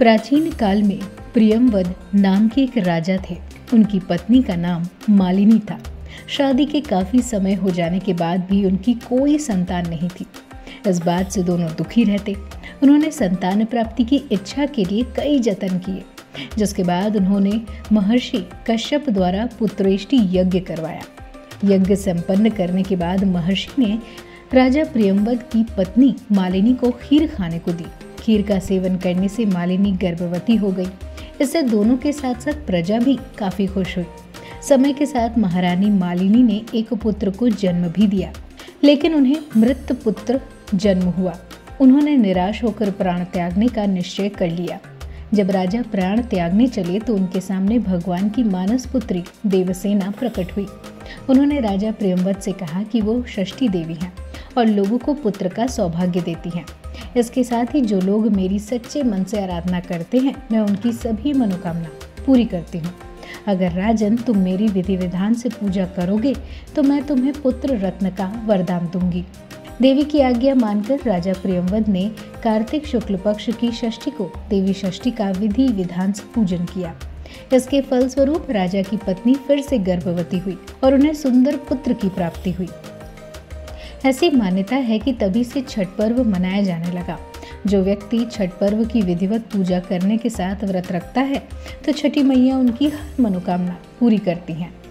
प्राचीन काल में प्रियंवद नाम के एक राजा थे। उनकी पत्नी का नाम मालिनी था। शादी के काफी समय हो जाने के बाद भी उनकी कोई संतान नहीं थी। इस बात से दोनों दुखी रहते। उन्होंने संतान प्राप्ति की इच्छा के लिए कई जतन किए, जिसके बाद उन्होंने महर्षि कश्यप द्वारा पुत्रेष्टि यज्ञ करवाया। यज्ञ संपन्न करने के बाद महर्षि ने राजा प्रियंवद की पत्नी मालिनी को खीर खाने को दी। खीर का सेवन करने से मालिनी गर्भवती हो गई। इससे दोनों के साथ साथ प्रजा भी काफी खुश हुई। समय के साथ महारानी मालिनी ने एक पुत्र को जन्म भी दिया, लेकिन उन्हें मृत पुत्र जन्म हुआ। उन्होंने निराश होकर प्राण त्यागने का निश्चय कर लिया। जब राजा प्राण त्यागने चले तो उनके सामने भगवान की मानस पुत्री देवसेना प्रकट हुई। उन्होंने राजा प्रियंवद से कहा कि वो षष्ठी देवी हैं और लोगों को पुत्र का सौभाग्य देती हैं। इसके साथ ही जो लोग मेरी सच्चे मन से आराधना करते हैं, मैं उनकी सभी मनोकामना पूरी करती हूँ। अगर राजन तुम मेरी विधि विधान से पूजा करोगे तो मैं तुम्हें पुत्र रत्न का वरदान दूंगी। देवी की आज्ञा मानकर राजा प्रियंवद ने कार्तिक शुक्ल पक्ष की षष्ठी को देवी षष्ठी का विधि विधान से पूजन किया। इसके फलस्वरूप राजा की पत्नी फिर से गर्भवती हुई और उन्हें सुंदर पुत्र की प्राप्ति हुई। ऐसी मान्यता है कि तभी से छठ पर्व मनाया जाने लगा। जो व्यक्ति छठ पर्व की विधिवत पूजा करने के साथ व्रत रखता है तो छठी मैया उनकी हर मनोकामना पूरी करती हैं।